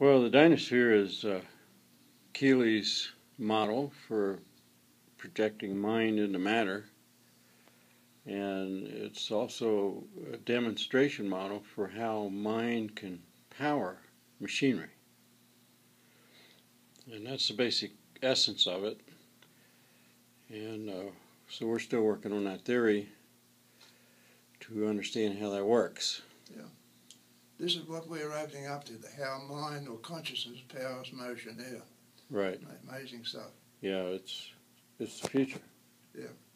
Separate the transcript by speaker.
Speaker 1: Well, the Dynasphere is Keely's model for projecting mind into matter, and it's also a demonstration model for how mind can power machinery. And that's the basic essence of it. And so we're still working on that theory to understand how that works.
Speaker 2: Yeah. This is what we're opening up to, how mind or consciousness powers motion here.
Speaker 1: Right.
Speaker 2: Amazing stuff.
Speaker 1: Yeah, it's the future.
Speaker 2: Yeah.